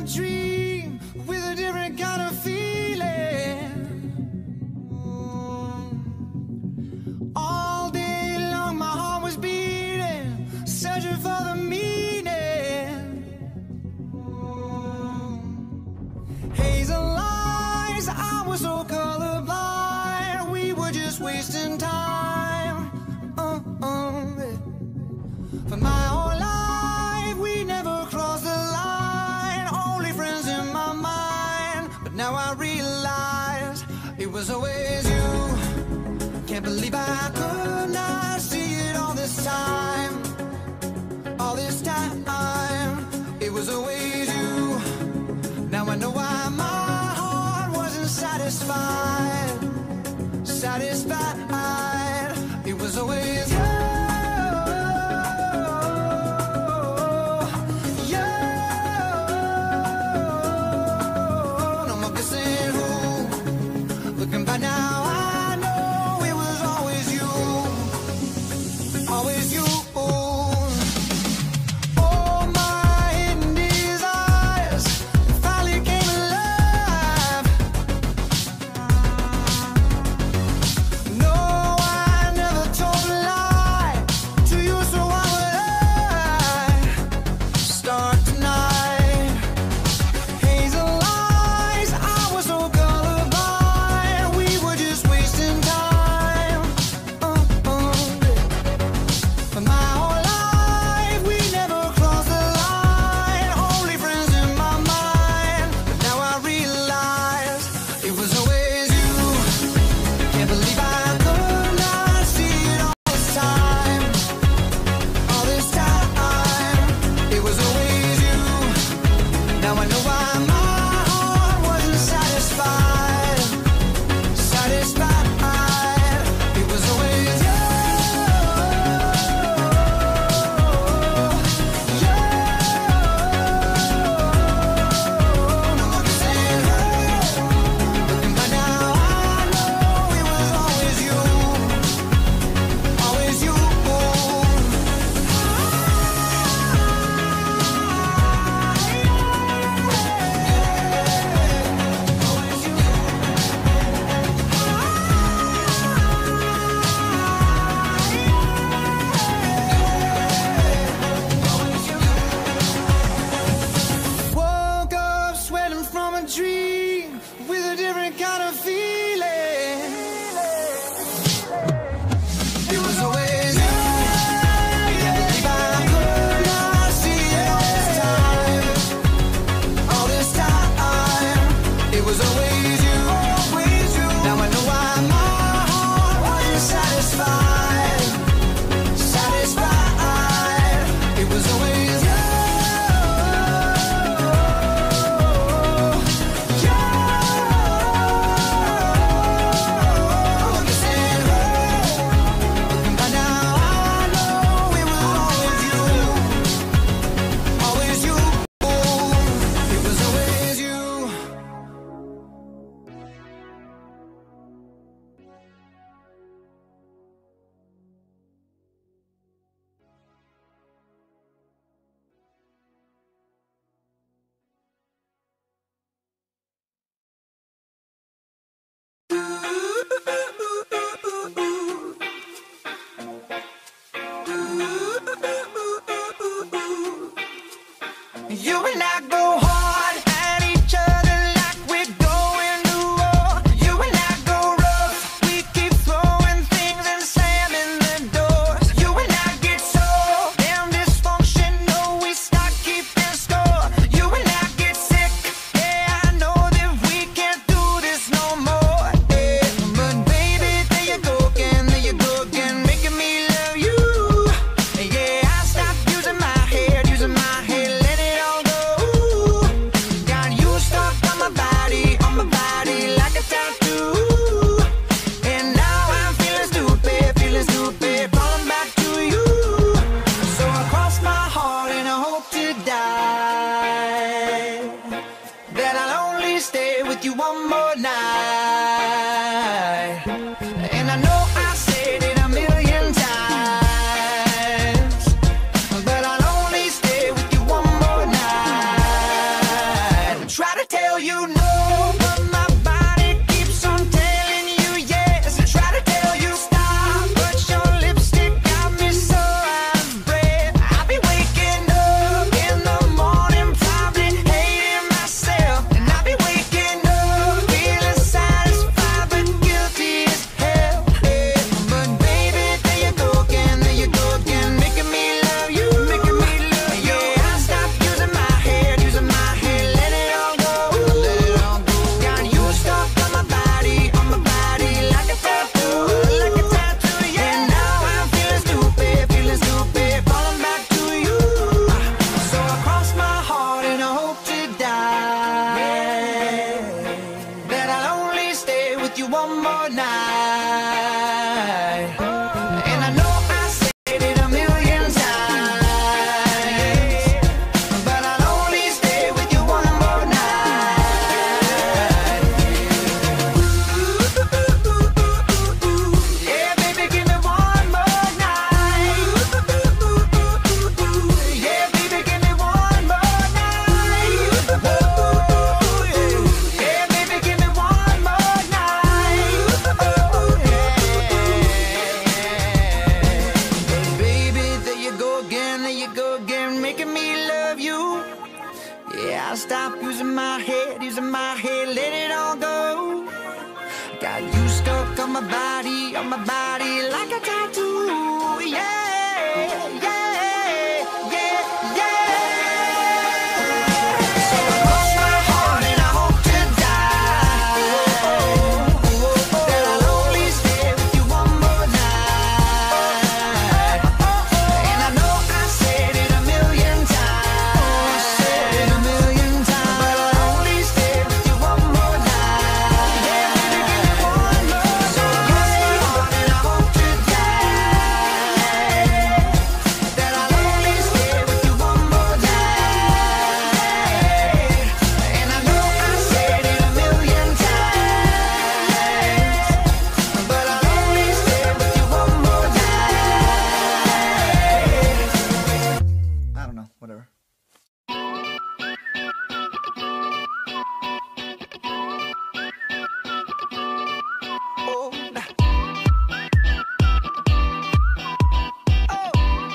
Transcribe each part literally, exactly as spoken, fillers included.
dream with a different kind of feeling. All day long my heart was beating, searching for the meaning. Hazel eyes, I was so colorblind. We were just wasting time. uh, uh, For my whole life we never crossed the line. Only friends in my mind. But now I realize it was always you. Can't believe I could not see it all this time. All this time. It was always you. Now I know why my heart wasn't satisfied. Satisfied. It was always you. You and I go hard at each other like we're going to war. You and I go rough, we keep throwing things and slamming the doors. You and I get so damn dysfunctional, we start keeping score. You and I get sick, yeah, I know that we can't do this no more. Yeah. But baby, there you go again, there you go again, making me love you. Yeah, I stopped using my head, using my head, let it all go. mouth, using my head, using my head, let it all go. Got you stuck on my body, on my body like a tattoo. Yeah, yeah, yeah, yeah. So I cross my heart and I hope to die that I'll only stay with you one more night. And I know I said it a million times, said it a million times, but I'll only stay with you one more night. Yeah, baby, give me one more. So I cross my heart and I hope to die that I'll only stay with you one more night. And I know I said it a million times, but I'll only stay with you one more night. I don't know, whatever. Oh, nah. Oh.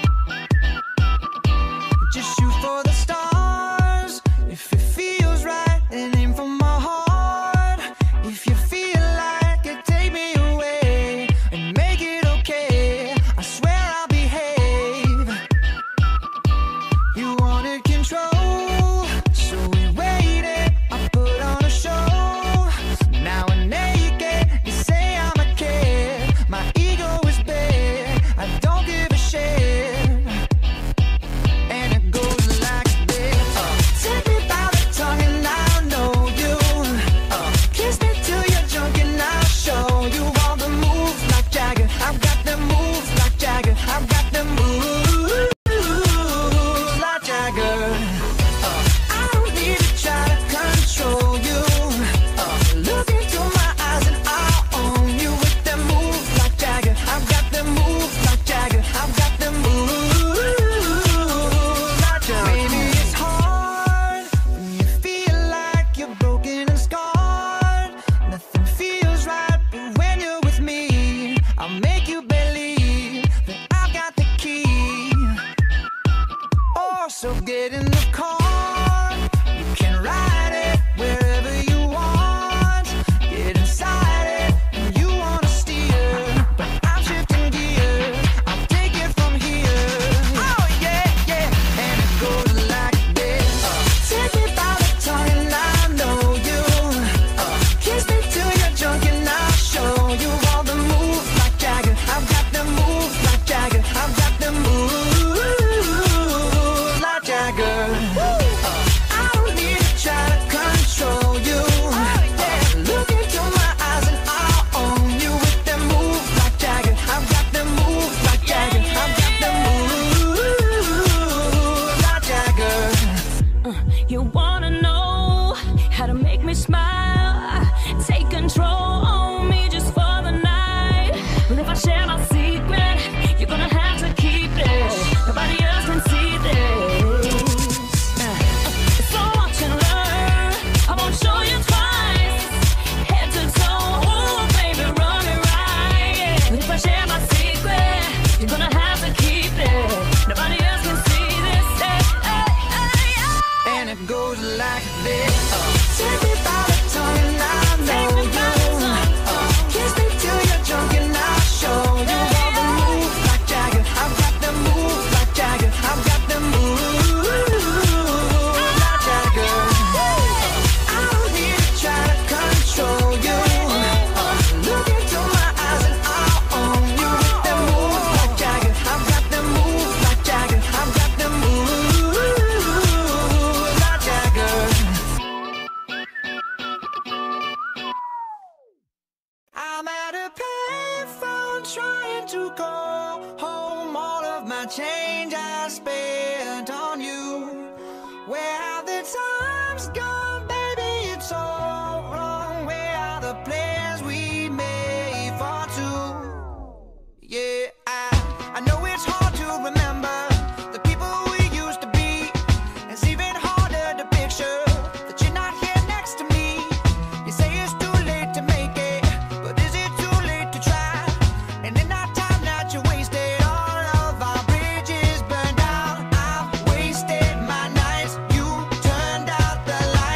Just shoot for the stars if it feels right, and aim for my heart. If you feel like it, take me away and make it okay. I swear I'll behave. You wanted control, so we waited. I put on a show. Now we're naked. You say I'm a kid. My ego is big. I don't give a shit. And it goes like this. Uh, take me by the tongue and I'll know you. Uh, kiss me till you're drunk and I'll show you all the moves like Jagger. I've got the moves like Jagger. I've got the moves like Jagger. Uh, I don't need to try to control you. Uh, look into my eyes and I'll own you with the moves like Jagger. I've got the moves like Jagger. I've got the moves like Jagger. Maybe it's hard when you feel like you're broken and scarred. Nothing feels right, but when you're with me, I'll make you believe that I've got the key. Oh, so get in the car. You can ride it wherever you want. Get inside it and you wanna steer, but I'm shifting gears. I'll take it from here. Oh yeah, yeah, and it goes like this. Uh, take me by the tongue and I know you. Uh, kiss me till you're drunk and I'll show you all the moves like Jagger. I've got the moves like Jagger. I've got the moves like Jagger. Uh, I don't need to try to control you. Uh, look into my eyes and I'll own you with the moves like Jagger. I've got the moves like Jagger. I've got the moves like Jagger. You wanna know how to make me smile? Take control on me just for the night. Well, if I share my secret, you're gonna have to keep it. Nobody else can see this. Uh, So watch and learn. I won't show you twice. Head to toe, ooh, baby, run it right. But if I share my secret, you're gonna have to keep it. Nobody else can see this. Hey, hey, hey, hey. And it goes like this. Uh, take me by the tongue and I know you. Uh, kiss me till you're drunk and I'll show you all the moves like Jagger. I've got the moves like Jagger. I've got the moves like Jagger. Uh, I don't need to try to control you. Uh, look into my eyes and I'll own you with the moves like Jagger. I've got the moves like Jagger. I've got the moves like Jagger. I'm at a payphone trying to call home all of my change I spent on you. Where have the times gone, baby? It's all wrong. Where are the plans we made for two? Yeah, I, I know it's hard to remember the people we used to be. It's even harder to picture that you're not here next to me. You say it's too late to make it, but is it too late to try? And in that time that you wasted, all of our bridges burned out. I've wasted my nights, you turned out the lights.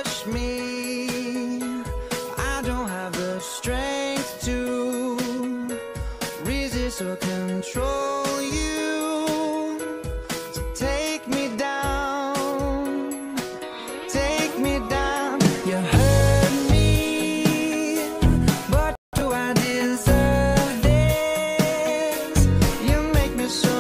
touch me. I don't have the strength to resist or control you. So take me down, take me down. You hurt me, but do I deserve this? You make me so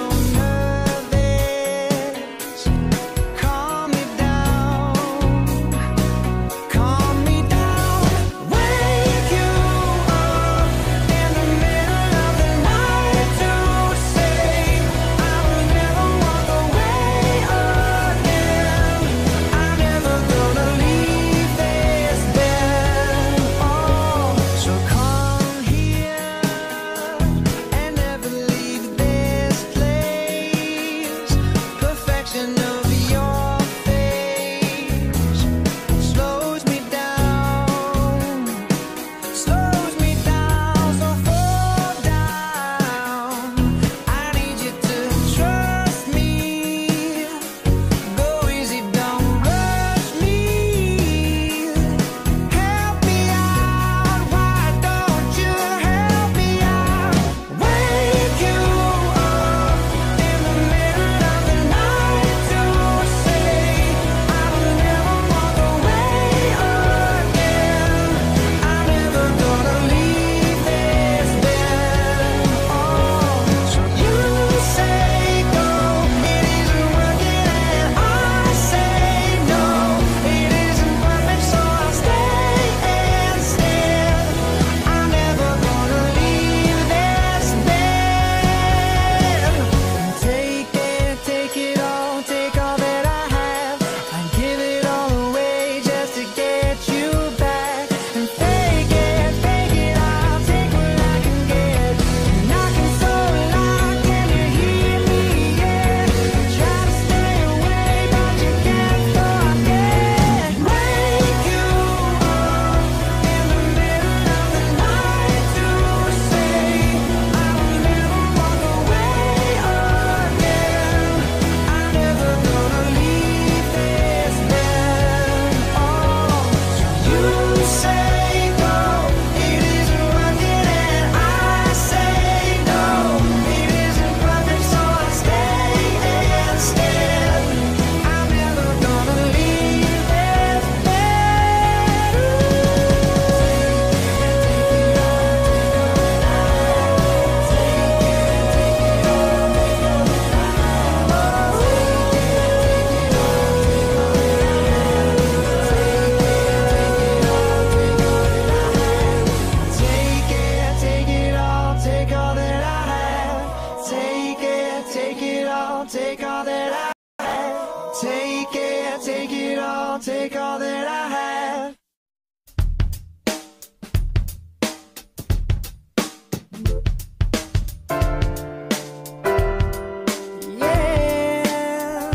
nervous. Calm me down, calm me down. Wake you up in the middle of the night to say I will never walk away again. I'm never gonna leave this bed. Oh, so come here and never leave this place. Perfection of your face slows me down, slows me down. So fall down. I need you to trust me. Go easy, don't rush me. Help me out, why don't you help me out? Wake you up in the middle of the night to say I will never walk away again. I'm never gonna leave this bed. Oh, so you say go, it isn't working, and I say no, it isn't perfect, so I'll stay instead. I'm never gonna leave this bed. Take it, take it all, take all that I have. I'd give it all away just to get you back. And fake it, fake it, I'll take what I can get. Knocking so loud, can you hear me? Yeah, try to stay away, but you can't forget. Wake you up in the middle of the night to say I will never walk away again. I'm never gonna leave this bed. Oh, so you say go, it isn't working, and I say no, it isn't perfect, so I'll stay instead. I'm never gonna leave this bed. Take it, take it all, take all that I have. Take it, take it all, take all that I have. Take it, take it all, take all that I have. Yeah.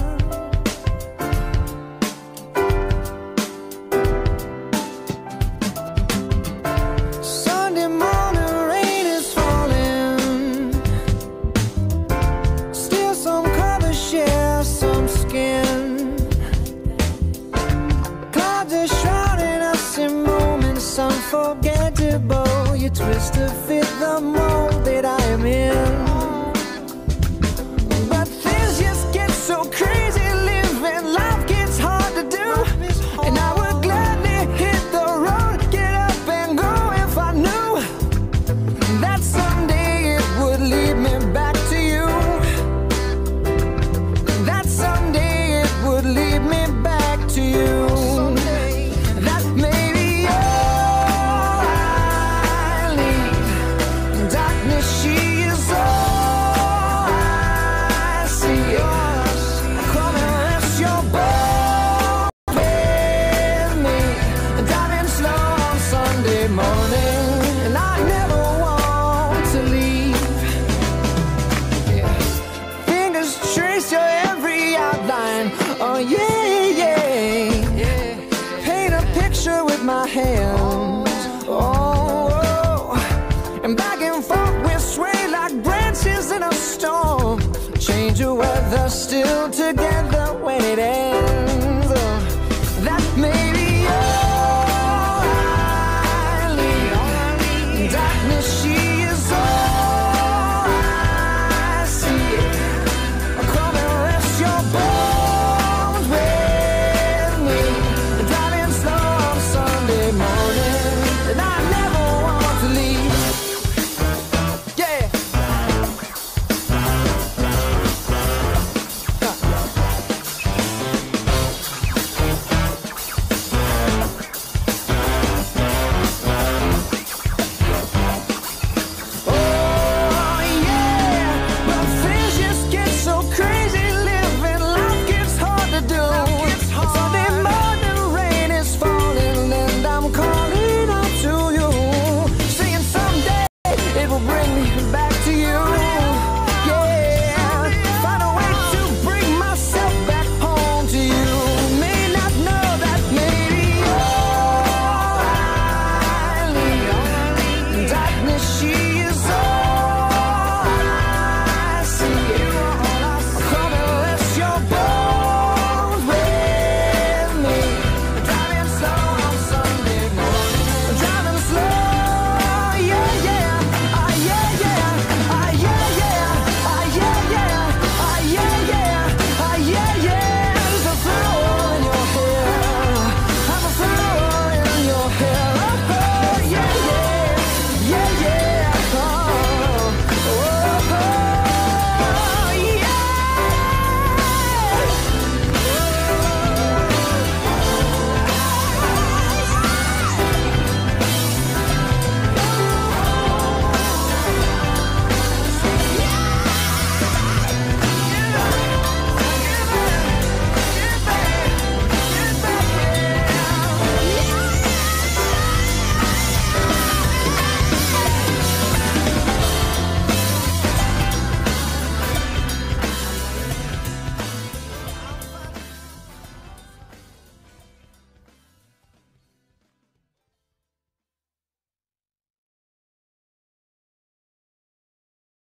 Sunday morning rain is falling. Still some colors share some skin. Clouds are shrouding us in moments unforgettable. You twist to fit the mold that I am in. But things just get so crazy, living life gets hard to do. And I would gladly hit the road, get up and go if I knew that someday it would lead me back to you. That someday it would lead me back to you. That maybe all I need. Darkness, she is all I see. Come and rest your boat with me. Driving slow on Sunday morning, and I never want to leave. Yeah. Fingers trace your every outline. Oh yeah, yeah. Paint a picture with my hands. Oh, oh. And back and forth we sway like branches in a storm. Change your weather, still together when it ends.